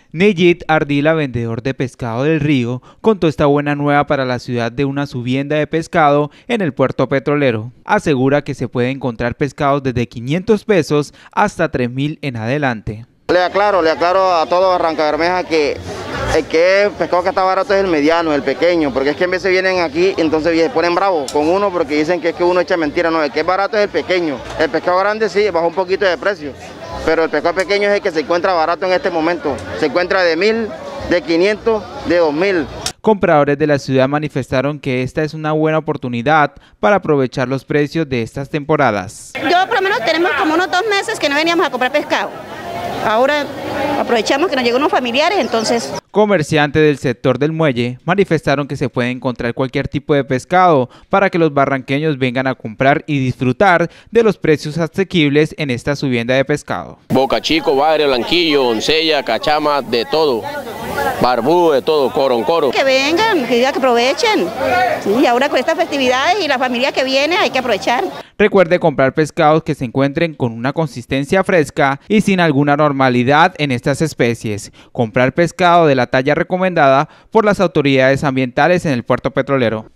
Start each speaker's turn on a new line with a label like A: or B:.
A: Neyit Ardila, vendedor de pescado del río, contó esta buena nueva para la ciudad de una subienda de pescado en el puerto petrolero. Asegura que se puede encontrar pescados desde 500 pesos hasta 3.000 en adelante.
B: Le aclaro a todo Barrancabermeja que el pescado que está barato es el mediano, el pequeño, porque es que en vez de vienen aquí, entonces se ponen bravos con uno porque dicen que es que uno echa mentira. No, el que es barato es el pequeño. El pescado grande sí, bajó un poquito de precio, pero el pescado pequeño es el que se encuentra barato en este momento. Se encuentra de 1.000, de 500, de 2.000.
A: Compradores de la ciudad manifestaron que esta es una buena oportunidad para aprovechar los precios de estas temporadas.
C: Yo por lo menos tenemos como unos 2 meses que no veníamos a comprar pescado. Ahora aprovechamos que nos llegan unos familiares, entonces...
A: Comerciantes del sector del muelle manifestaron que se puede encontrar cualquier tipo de pescado para que los barranqueños vengan a comprar y disfrutar de los precios asequibles en esta subienda de pescado.
D: Boca Chico, bagre, blanquillo, oncella, cachama, de todo. Barbú, de todo, coro.
C: Que vengan, que aprovechen. Sí, ahora con estas festividades y la familia que viene hay que aprovechar.
A: Recuerde comprar pescados que se encuentren con una consistencia fresca y sin alguna anormalidad en estas especies. Comprar pescado de la talla recomendada por las autoridades ambientales en el puerto petrolero.